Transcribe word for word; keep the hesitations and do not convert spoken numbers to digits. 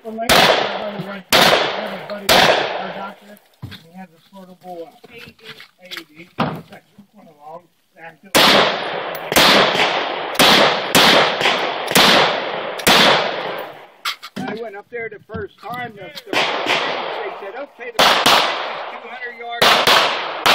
Well, like, our buddy went, our buddy, our doctor, he has a portable uh, A D that's going along, active. I went up there the first time, the, the, they said, okay, the two hundred yards.